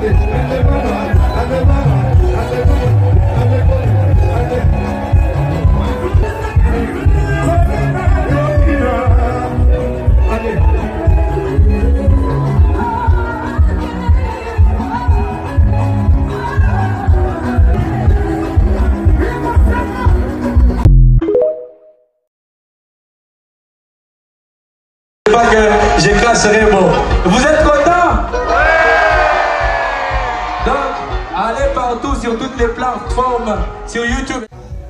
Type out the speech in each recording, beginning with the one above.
Pas que je classerai bon. Vous êtes contents? Donc, allez partout sur toutes les plateformes, sur YouTube.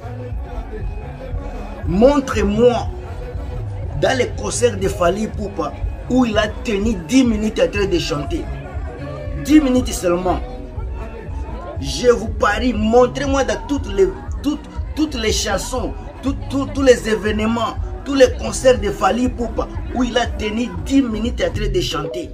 Montrez-moi dans les concerts de Fally Ipupa où il a tenu 10 minutes en train de chanter. 10 minutes seulement. Je vous parie, montrez-moi dans toutes les chansons, tous les événements, tous les concerts de Fally Ipupa où il a tenu 10 minutes en train de chanter.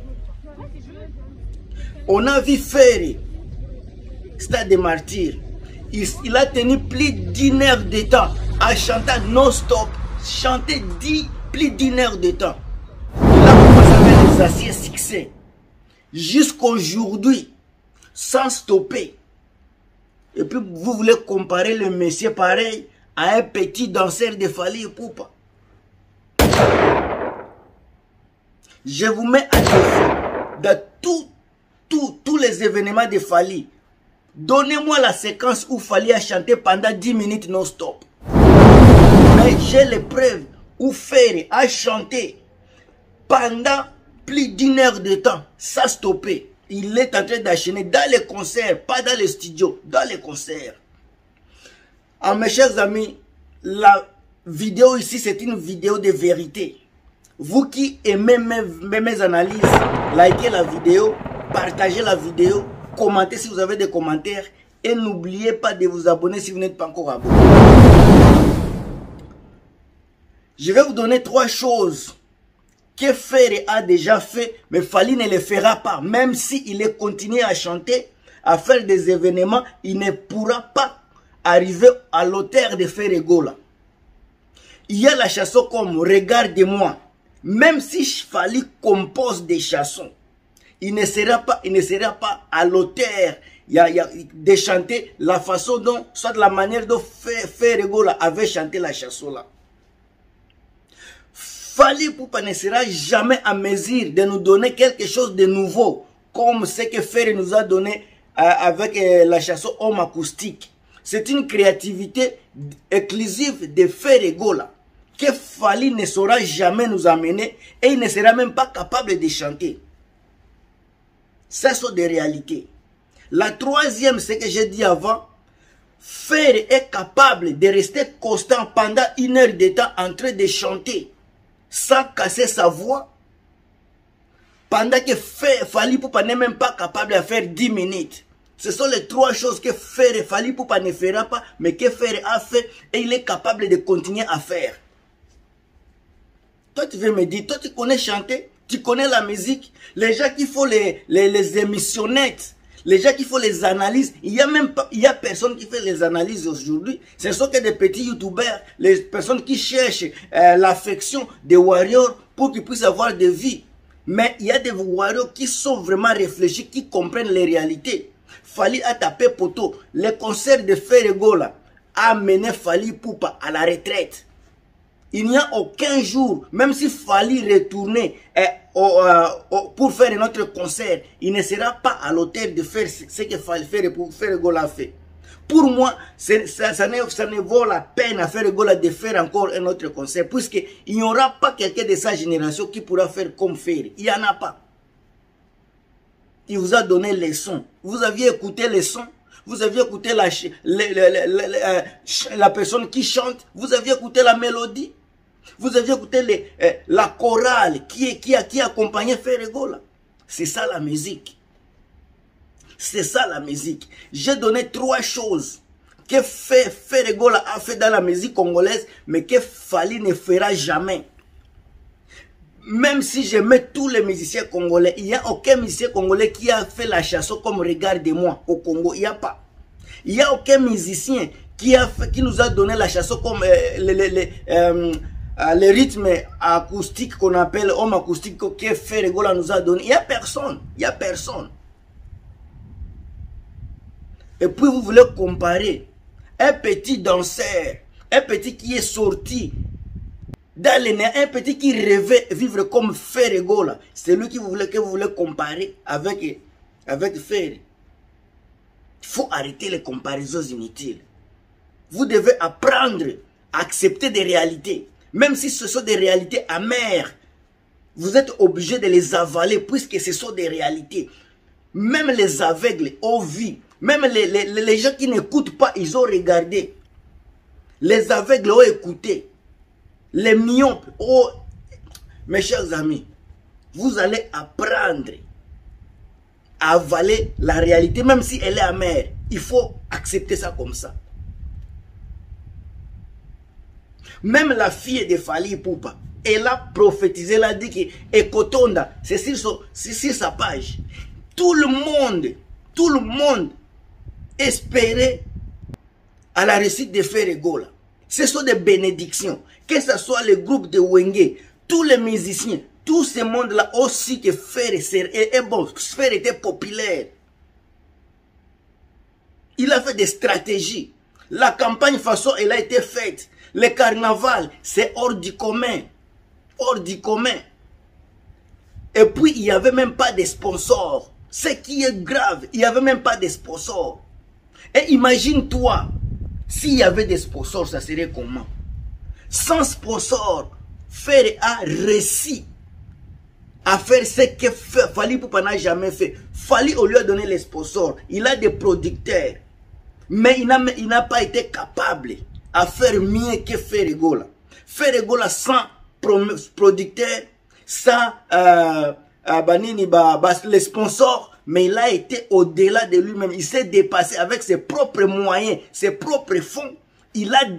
On a vu Ferry, Stade des Martyrs. Il a tenu plus d'1 heure de temps à chanter non-stop, chanter plus d'1 heure de temps. Il a commencé avec les anciens succès. Jusqu'aujourd'hui, sans stopper. Et puis vous voulez comparer le monsieur pareil à un petit danseur de Fally Ipupa. Je vous mets à défi dans tous les événements de Fally. Donnez-moi la séquence où Fally a chanté pendant 10 minutes non-stop. Mais j'ai les preuves où Ferry a chanté pendant plus d'1 heure de temps, sans stopper. Il est en train d'enchaîner dans les concerts, pas dans les studios, dans les concerts. Alors mes chers amis, la vidéo ici, c'est une vidéo de vérité. Vous qui aimez mes analyses, likez la vidéo, partagez la vidéo, commentez si vous avez des commentaires et n'oubliez pas de vous abonner si vous n'êtes pas encore abonné. Je vais vous donner 3 choses que Ferry a déjà fait, mais Fally ne le fera pas. Même s'il est continué à chanter, à faire des événements, il ne pourra pas arriver à l'auteur de Ferry Gola. Il y a la chanson comme Regarde-moi. Même si Fally compose des chansons, il ne sera pas à l'auteur de chanter la façon dont, soit la manière dont Ferry Gola avait chanté la chanson là. Fally Ipupa ne sera jamais à mesure de nous donner quelque chose de nouveau, comme ce que Ferry nous a donné avec la chanson Homme Acoustique. C'est une créativité exclusive de Ferry Gola que Fally ne saura jamais nous amener et il ne sera même pas capable de chanter. Ça sont des réalités. La troisième, c'est que j'ai dit avant, Ferry est capable de rester constant pendant 1 heure de temps en train de chanter sans casser sa voix, pendant que Fally Ipupa n'est même pas capable de faire 10 minutes. Ce sont les 3 choses que Fally Ipupa ne fera pas, mais que Ferry a fait et il est capable de continuer à faire. Toi, tu veux me dire, toi, tu connais chanter, tu connais la musique. Les gens qui font les émissionnettes, les gens qui font les analyses, il y a personne qui fait les analyses aujourd'hui. Ce sont que des petits youtubeurs, les personnes qui cherchent l'affection des warriors pour qu'ils puissent avoir des vies. Mais il y a des warriors qui sont vraiment réfléchis, qui comprennent les réalités. Fally a tapé poteau. Les concerts de Ferry Gola a mené Fally Ipupa à la retraite. Il n'y a aucun jour, même si Fally retournait pour faire un autre concert, il ne sera pas à l'auteur de faire ce que Ferry Gola a fait. Pour moi, ça ne vaut la peine à Ferry Gola de faire encore un autre concert, puisqu'il n'y aura pas quelqu'un de sa génération qui pourra faire comme Ferry. Il n'y en a pas. Il vous a donné les sons. Vous aviez écouté les sons. Vous aviez écouté la personne qui chante. Vous aviez écouté la mélodie. Vous aviez écouté la chorale qui accompagnait Ferry Gola. C'est ça la musique. C'est ça la musique. J'ai donné 3 choses que Ferry Gola a fait dans la musique congolaise, mais que Fally ne fera jamais. Même si je mets tous les musiciens congolais, il n'y a aucun musicien congolais qui a fait la chanson comme Regarde-moi au Congo. Il n'y a pas. Il n'y a aucun musicien qui nous a donné la chanson comme les rythmes acoustiques qu'on appelle homme acoustique que Ferry Gola nous a donné. Il n'y a personne. Il n'y a personne. Et puis vous voulez comparer un petit danseur, un petit qui est sorti dans les nerfs, un petit qui rêvait vivre comme Ferregola. C'est lui que vous voulez comparer avec Ferre. Il faut arrêter les comparaisons inutiles. Vous devez apprendre à accepter des réalités. Même si ce sont des réalités amères, vous êtes obligé de les avaler puisque ce sont des réalités. Même les aveugles ont vu. Même les gens qui n'écoutent pas, ils ont regardé. Les aveugles ont écouté. Les myopes ont... Mes chers amis, vous allez apprendre à avaler la réalité, même si elle est amère. Il faut accepter ça comme ça. Même la fille de Fally Ipupa, elle a prophétisé, elle a dit que Ekotonda, c'est sur sa page. Tout le monde espérait à la réussite de Ferregola. Ce sont des bénédictions. Que ce soit le groupe de Wenge, tous les musiciens, tout ce monde-là aussi que Ferre est bon. Ferre était populaire. Il a fait des stratégies. La campagne façon, elle a été faite. Le carnaval, c'est hors du commun. Hors du commun. Et puis, il n'y avait même pas de sponsors. Ce qui est grave, il n'y avait même pas de sponsors. Et imagine-toi, s'il y avait des sponsors, ça serait comment? Sans sponsors, Ferre a réussi à faire ce que Fally Ipupa n'a jamais fait. Fally, au lieu de donner les sponsors, il a des producteurs. Mais il n'a pas été capable à faire mieux que Ferregola. Ferregola sans producteurs, sans les sponsors, mais il a été au-delà de lui-même. Il s'est dépassé avec ses propres moyens, ses propres fonds. Il a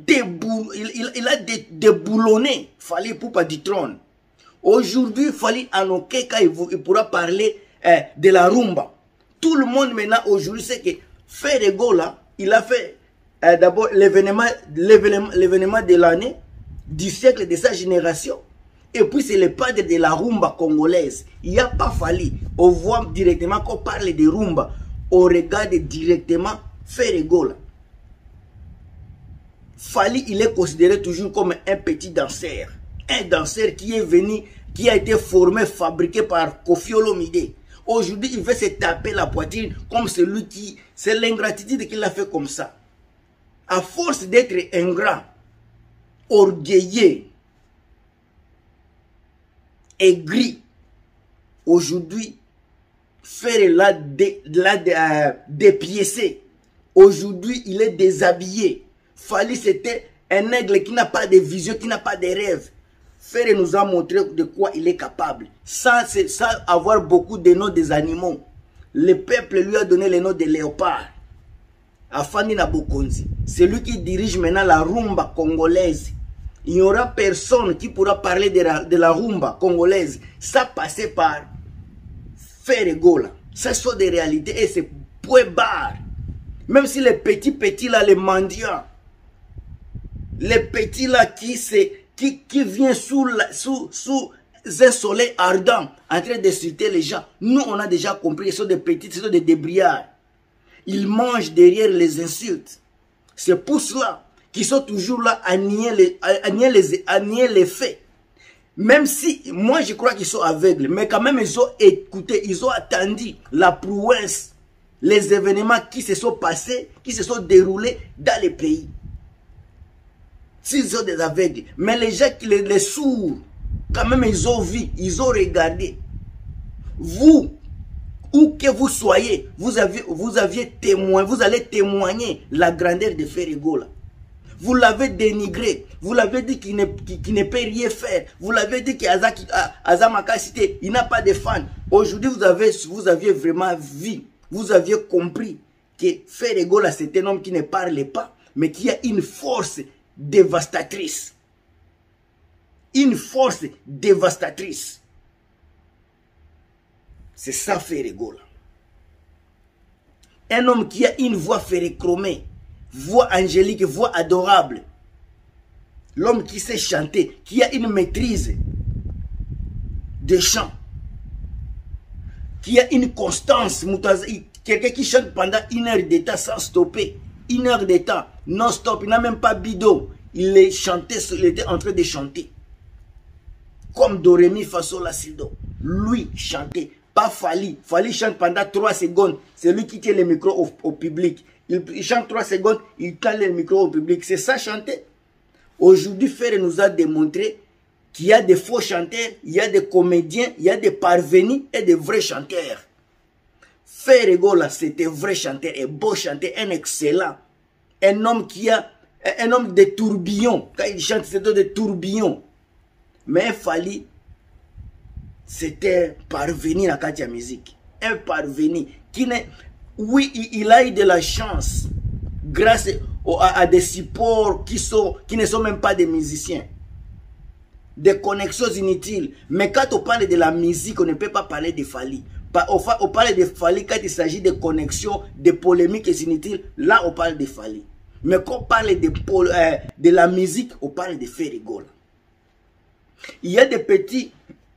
déboulonné Fally Ipupa du trône. Aujourd'hui, Fally en aucun cas il pourra parler de la rumba. Tout le monde maintenant aujourd'hui sait que Ferregola, il a fait d'abord l'événement de l'année, du siècle, de sa génération. Et puis c'est le padre de la rumba congolaise. Il n'y a pas Fally. On voit directement qu'on parle de rumba. On regarde directement Ferregola. Fally, il est considéré toujours comme un petit danseur. Un danseur qui est venu, qui a été formé, fabriqué par Koffi Olomide. Aujourd'hui, il veut se taper la poitrine comme celui qui... C'est l'ingratitude qu'il a fait comme ça. À force d'être ingrat, orgueilleux, aigri, aujourd'hui, Ferre l'a dépiécé. Aujourd'hui, il est déshabillé. Fally, c'était un aigle qui n'a pas de vision, qui n'a pas de rêve. Ferre nous a montré de quoi il est capable. Sans avoir beaucoup de noms des animaux. Le peuple lui a donné le nom de léopard. Afandi Nabokonzi. C'est lui qui dirige maintenant la rumba congolaise. Il n'y aura personne qui pourra parler de la rumba congolaise. Ça passait par Ferregola. Ça sont des réalités et c'est point barre. Même si les petits là, les mendiants, les petits là qui viennent sous un soleil ardent en train d'insulter les gens. Nous, on a déjà compris, ce sont des petits, ce sont des débrouillards. Ils mangent derrière les insultes. C'est pour cela qu'ils sont toujours là à nier les faits. Même si, moi je crois qu'ils sont aveugles, mais quand même ils ont écouté, ils ont attendu la prouesse, les événements qui se sont passés, qui se sont déroulés dans les pays. S'ils sont des aveugles, mais les gens, les sourds, quand même ils ont vu, ils ont regardé. Vous, où que vous soyez, vous allez témoigner la grandeur de Ferregola. Vous l'avez dénigré, vous l'avez dit qu'il ne peut rien faire, vous l'avez dit qu'Azamaka Cité, il n'a pas de fans. Aujourd'hui, vous aviez vraiment vu, vous aviez compris que Ferregola, c'est un homme qui ne parle pas, mais qui a une force dévastatrice. Une force dévastatrice. C'est ça Ferregola. Un homme qui a une voix ferrochromée, voix angélique, voix adorable. L'homme qui sait chanter, qui a une maîtrise de chant, qui a une constance, Quelqu'un qui chante pendant 1 heure de temps sans stopper. 1 heure de temps, non-stop. Il n'a même pas bidon. Il était en train de chanter. Comme Dorémy Faso La Sildo. Lui chantait. Pas Fali. Fali chante pendant 3 secondes. C'est lui qui tient le micro au public. Il chante 3 secondes, il tend le micro au public. C'est ça chanter. Aujourd'hui, Ferré nous a démontré qu'il y a des faux chanteurs, il y a des comédiens, il y a des parvenus et des vrais chanteurs. Ferré Gola, c'était un vrai chanteur, un beau chanteur, un excellent. Un homme un homme de tourbillon. Quand il chante, c'était des tourbillons. Mais Fali, c'était parvenu à Katia musique. Un parvenu qui n'est... Oui, il a eu de la chance grâce à des supports qui ne sont même pas des musiciens. Des connexions inutiles. Mais quand on parle de la musique, on ne peut pas parler de Fali. On parle de Fali quand il s'agit de connexions, de polémiques inutiles. Là, on parle de Fali. Mais quand on parle de la musique, on parle de Ferré Gola. Il y a des petits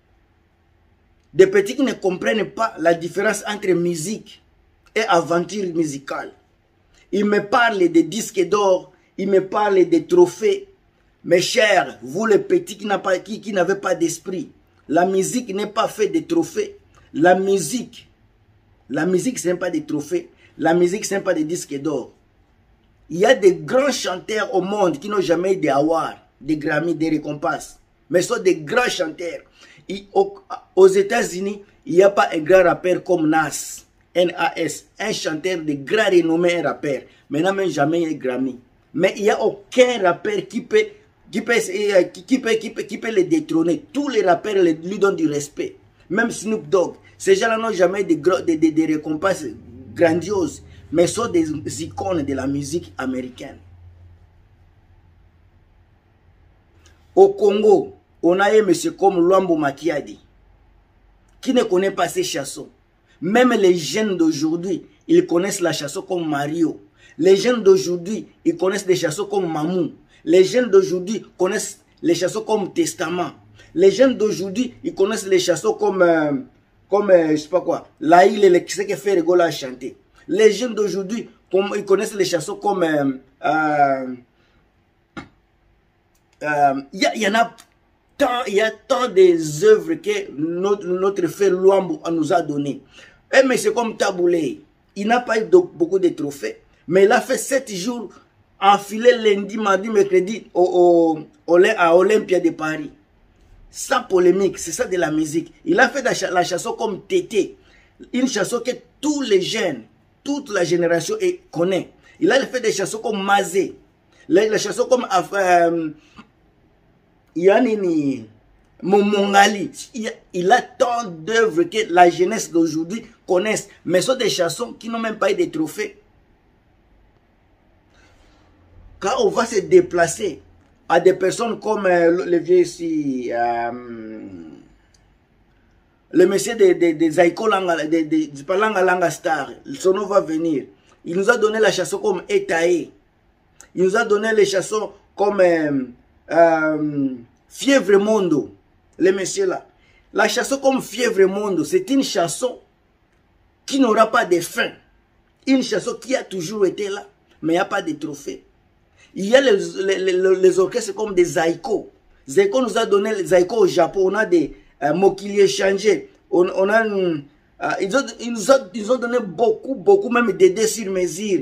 qui ne comprennent pas la différence entre musique et aventure musicale. Ils me parlent des disques d'or, ils me parlent des trophées. Mes chers, vous les petits qui n'avez pas d'esprit, la musique n'est pas faite de trophées. La musique, ce n'est pas des trophées. La musique, ce n'est pas des disques d'or. Il y a des grands chanteurs au monde qui n'ont jamais eu des awards, des Grammy, des récompenses. Mais ce sont des grands chanteurs. Aux États-Unis, il n'y a pas un grand rappeur comme Nas. N-A-S, un chanteur de grand renommé, un rappeur. Mais n'a même jamais eu Grammy. Mais il n'y a aucun rappeur qui peut les détrôner. Tous les rappeurs lui donnent du respect. Même Snoop Dogg. Ces gens-là n'ont jamais des récompenses grandioses. Mais sont des icônes de la musique américaine. Au Congo, on a un monsieur comme Luambo Makiadi, qui ne connaît pas ces chansons. Même les jeunes d'aujourd'hui, ils connaissent la chanson comme Mario. Les jeunes d'aujourd'hui, ils connaissent des chansons comme Mamou. Les jeunes d'aujourd'hui connaissent les chansons comme Testament. Les jeunes d'aujourd'hui, ils connaissent les chansons comme je sais pas quoi, Laïl, ce que Ferré Gola a chanté. Les jeunes d'aujourd'hui, ils connaissent les chansons comme il y a tant des œuvres que notre frère Luambo nous a donné. Et mais c'est comme Taboulé. Il n'a pas eu beaucoup de trophées. Mais il a fait 7 jours enfilé lundi, mardi, mercredi à Olympia de Paris. Sans polémique, c'est ça de la musique. Il a fait la chanson comme Tété. Une chanson que tous les jeunes, toute la génération connaît. Il a fait des chansons comme Mazé. Les chansons comme Yanini, Momongali. Il a tant d'œuvres que la jeunesse d'aujourd'hui connaissent. Mais ce sont des chansons qui n'ont même pas eu de trophées. Quand on va se déplacer à des personnes comme le vieux ici, le monsieur de Zaiko Langa, de Palanga Langa Star, son nom va venir. Il nous a donné la chanson comme Etae. Il nous a donné les chansons comme Fièvre Mondo, le monsieur là. La chanson comme Fièvre Mondo, c'est une chanson qui n'aura pas de fin. Une chanson qui a toujours été là, mais il n'y a pas de trophée. Il y a les orchestres comme des Zaiko. Zaiko nous a donné les Zaiko au Japon. On a des Mokili changés. Ils nous ont donné beaucoup, même des dés sur mesure.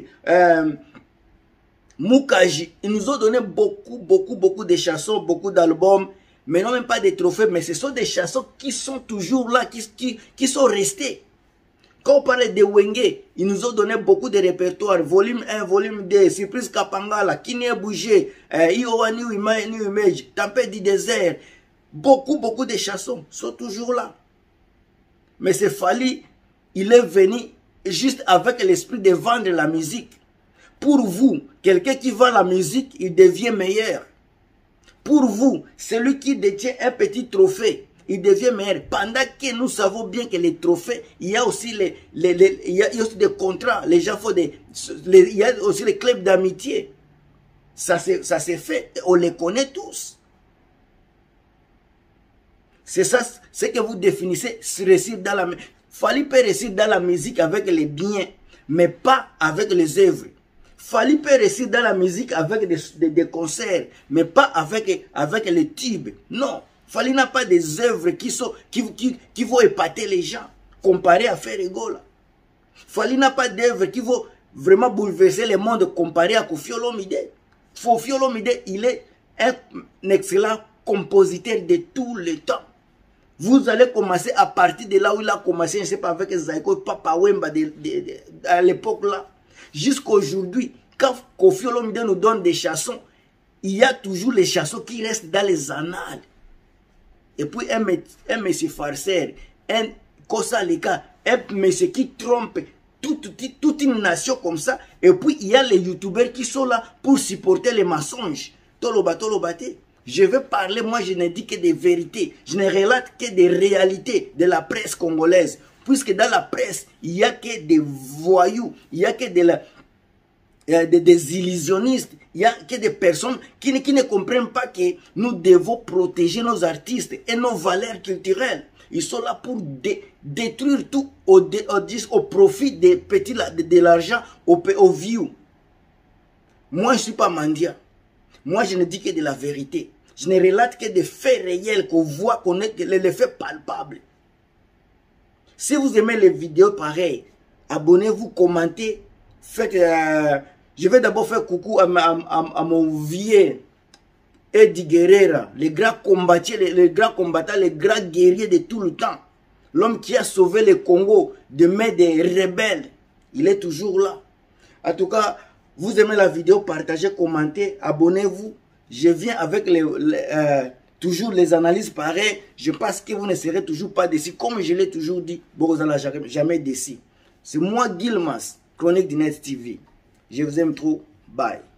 Mukaji, ils nous ont donné beaucoup de chansons, beaucoup d'albums, mais non même pas des trophées, mais ce sont des chansons qui sont toujours là, qui sont restées. Quand on parle de Wenge, ils nous ont donné beaucoup de répertoires, volume 1, volume 2, Surprise Kapangala, Kine Bougé, Iowa New Image, Tempête du désert, beaucoup de chansons sont toujours là. Mais c'est Fali, il est venu juste avec l'esprit de vendre la musique. Pour vous, quelqu'un qui vend la musique, il devient meilleur. Pour vous, celui qui détient un petit trophée, il devient meilleur. Pendant que nous savons bien que les trophées, il y a aussi il y a aussi des contrats. Les gens font il y a aussi les clubs d'amitié. Ça s'est fait. On les connaît tous. C'est ça, ce que vous définissez réussir dans la... Fally peut réussir dans la musique avec les biens, mais pas avec les œuvres. Fally peut réussir dans la musique avec des concerts, mais pas avec les tubes. Non, Fally n'a pas des œuvres qui vont épater les gens, comparé à Ferregola. Fally n'a pas d'œuvre qui vont vraiment bouleverser le monde comparé à Koffi Olomide. Koffi Olomide, il est un excellent compositeur de tout le temps. Vous allez commencer à partir de là où il a commencé, je ne sais pas, avec Zaiko, Papa Wemba à l'époque là, jusqu'à aujourd'hui. Quand Koffi Olomide nous donne des chansons, il y a toujours les chansons qui restent dans les annales. Et puis un monsieur farceur, un Kosa Leka, un monsieur qui trompe toute une nation comme ça. Et puis il y a les youtubeurs qui sont là pour supporter les mensonges. Tolobate. Je veux parler, moi je ne dis que des vérités. Je ne relate que des réalités de la presse congolaise. Puisque dans la presse, il n'y a que des voyous, il n'y a que des illusionnistes, il n'y a que des personnes qui ne comprennent pas que nous devons protéger nos artistes et nos valeurs culturelles. Ils sont là pour détruire tout au profit de l'argent, au view. Moi, je ne suis pas mendiant. Moi, je ne dis que de la vérité. Je ne relate que des faits réels qu'on voit, les faits palpables. Si vous aimez les vidéos pareilles, abonnez-vous, commentez, faites... je vais d'abord faire coucou à mon vieux Eddie Guerrera, le grand combattant, le grand guerrier de tout le temps. L'homme qui a sauvé le Congo de main des rebelles. Il est toujours là. En tout cas, vous aimez la vidéo, partagez, commentez, abonnez-vous. Je viens avec toujours les analyses pareilles. Je pense que vous ne serez toujours pas déçus. Comme je l'ai toujours dit, vous n'allez jamais déçus. C'est moi, Gilmas, Chronique du Net TV. Je vous aime trop. Bye.